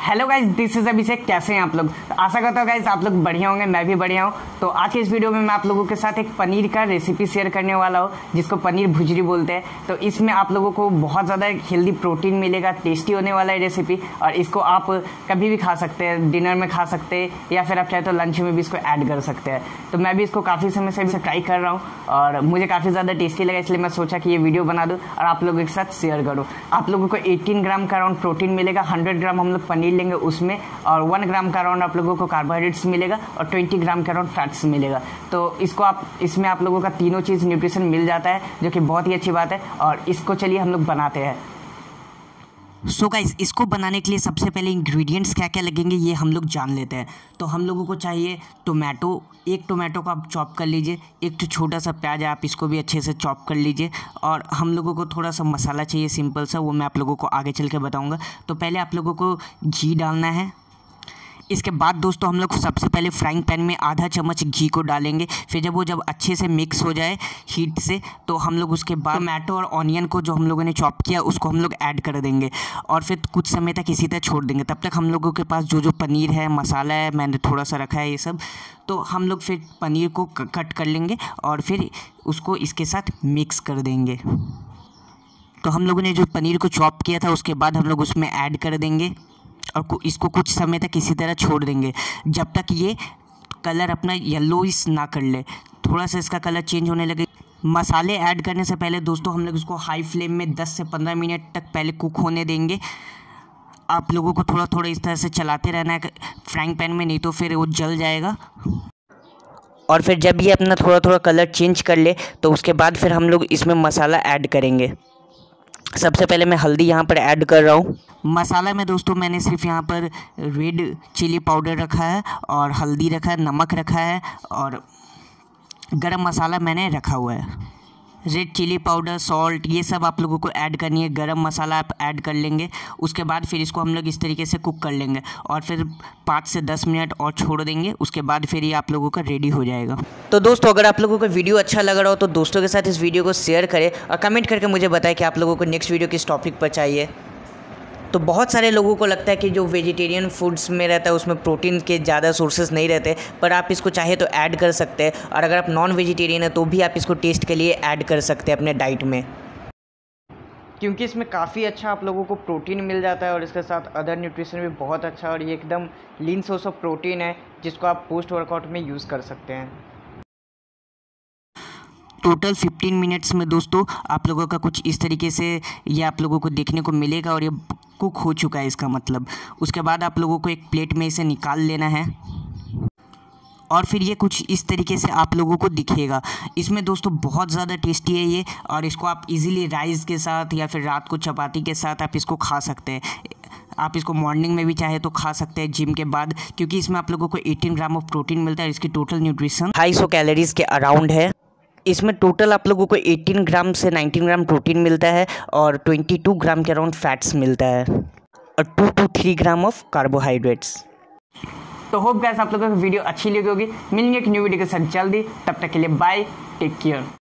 Hello guys, this is Abhishek. कैसे हैं आप लोग? आशा करता हूँ गाइज आप लोग बढ़िया होंगे, मैं भी बढ़िया हूँ। तो आज के इस वीडियो में मैं आप लोगों के साथ एक पनीर का रेसिपी शेयर करने वाला हूँ, जिसको पनीर भुजरी बोलते हैं। तो इसमें आप लोगों को बहुत ज़्यादा हेल्दी प्रोटीन मिलेगा, टेस्टी होने वाला है रेसिपी। और इसको आप कभी भी खा सकते हैं, डिनर में खा सकते हैं या फिर आप चाहे तो लंच में भी इसको ऐड कर सकते हैं। तो मैं भी इसको काफ़ी समय से भी ट्राई कर रहा हूँ और मुझे काफ़ी ज़्यादा टेस्टी लगा, इसलिए मैं सोचा कि ये वीडियो बना दूँ और आप लोगों के साथ शेयर करूँ। आप लोगों को 18 ग्राम का अराउंड प्रोटीन मिलेगा, 100 ग्राम हम लोग पनीर लेंगे उसमें, और 1 ग्राम का अराउंड आप लोगों को कार्बोहाइड्रेट्स मिलेगा और 20 ग्राम का अराउंड फैट्स मिलेगा। तो इसको इसमें आप लोगों का तीनों चीज़ न्यूट्रिशन मिल जाता है, जो कि बहुत ही अच्छी बात है। और इसको चलिए हम लोग बनाते हैं। सो गाइस, इसको बनाने के लिए सबसे पहले इंग्रेडिएंट्स क्या क्या लगेंगे ये हम लोग जान लेते हैं। तो हम लोगों को चाहिए टोमेटो, एक टोमेटो को आप चॉप कर लीजिए, एक तो छोटा सा प्याज है, आप इसको भी अच्छे से चॉप कर लीजिए। और हम लोगों को थोड़ा सा मसाला चाहिए सिंपल सा, वो मैं आप लोगों को आगे चल के बताऊँगा। तो पहले आप लोगों को घी डालना है। इसके बाद दोस्तों हम लोग सबसे पहले फ्राइंग पैन में आधा चम्मच घी को डालेंगे। फिर जब अच्छे से मिक्स हो जाए हीट से, तो हम लोग उसके बाद टमाटो और ऑनियन को जो हम लोगों ने चॉप किया उसको हम लोग ऐड कर देंगे और फिर कुछ समय तक इसी तरह छोड़ देंगे। तब तक हम लोगों के पास जो पनीर है, मसाला है, मैंने थोड़ा सा रखा है ये सब, तो हम लोग फिर पनीर को कट कर लेंगे और फिर उसको इसके साथ मिक्स कर देंगे। तो हम लोगों ने जो पनीर को चॉप किया था उसके बाद हम लोग उसमें ऐड कर देंगे और इसको कुछ समय तक इसी तरह छोड़ देंगे जब तक ये कलर अपना येलोइश ना कर ले, थोड़ा सा इसका कलर चेंज होने लगे। मसाले ऐड करने से पहले दोस्तों हम लोग इसको हाई फ्लेम में 10 से 15 मिनट तक पहले कुक होने देंगे। आप लोगों को थोड़ा थोड़ा इस तरह से चलाते रहना है फ्राइंग पैन में, नहीं तो फिर वो जल जाएगा। और फिर जब ये अपना थोड़ा थोड़ा कलर चेंज कर ले तो उसके बाद फिर हम लोग इसमें मसाला ऐड करेंगे। सबसे पहले मैं हल्दी यहाँ पर ऐड कर रहा हूँ। मसाला में दोस्तों मैंने सिर्फ यहाँ पर रेड चिली पाउडर रखा है और हल्दी रखा है, नमक रखा है और गरम मसाला मैंने रखा हुआ है। रेड चिली पाउडर, सॉल्ट, ये सब आप लोगों को ऐड करनी है। गरम मसाला आप ऐड कर लेंगे। उसके बाद फिर इसको हम लोग इस तरीके से कुक कर लेंगे और फिर 5 से 10 मिनट और छोड़ देंगे। उसके बाद फिर ये आप लोगों का रेडी हो जाएगा। तो दोस्तों, अगर आप लोगों को वीडियो अच्छा लग रहा हो तो दोस्तों के साथ इस वीडियो को शेयर करें और कमेंट करके मुझे बताएं कि आप लोगों को नेक्स्ट वीडियो किस टॉपिक पर चाहिए। तो बहुत सारे लोगों को लगता है कि जो वेजिटेरियन फूड्स में रहता है उसमें प्रोटीन के ज़्यादा सोर्सेज नहीं रहते, पर आप इसको चाहे तो ऐड कर सकते हैं। और अगर आप नॉन वेजिटेरियन है तो भी आप इसको टेस्ट के लिए ऐड कर सकते हैं अपने डाइट में, क्योंकि इसमें काफ़ी अच्छा आप लोगों को प्रोटीन मिल जाता है और इसके साथ अदर न्यूट्रिशन भी बहुत अच्छा है। और ये एकदम लीन सोर्स ऑफ प्रोटीन है जिसको आप पोस्ट वर्कआउट में यूज़ कर सकते हैं। टोटल 15 मिनट्स में दोस्तों आप लोगों का कुछ इस तरीके से ये आप लोगों को देखने को मिलेगा और ये कुक हो चुका है इसका मतलब। उसके बाद आप लोगों को एक प्लेट में इसे निकाल लेना है और फिर ये कुछ इस तरीके से आप लोगों को दिखेगा। इसमें दोस्तों बहुत ज़्यादा टेस्टी है ये, और इसको आप इजीली राइस के साथ या फिर रात को चपाती के साथ आप इसको खा सकते हैं। आप इसको मॉर्निंग में भी चाहे तो खा सकते हैं जिम के बाद, क्योंकि इसमें आप लोगों को 18 ग्राम ऑफ प्रोटीन मिलता है। इसकी टोटल न्यूट्रिशन 250 कैलोरीज के अराउंड है। इसमें टोटल आप लोगों को 18 ग्राम से 19 ग्राम प्रोटीन मिलता है और 22 ग्राम के अराउंड फैट्स मिलता है और 2 to 3 ग्राम ऑफ कार्बोहाइड्रेट्स। तो होप गाइस आप लोगों को वीडियो अच्छी लगी होगी। मिलेंगे एक न्यू वीडियो के साथ जल्दी, तब तक के लिए बाय, टेक केयर।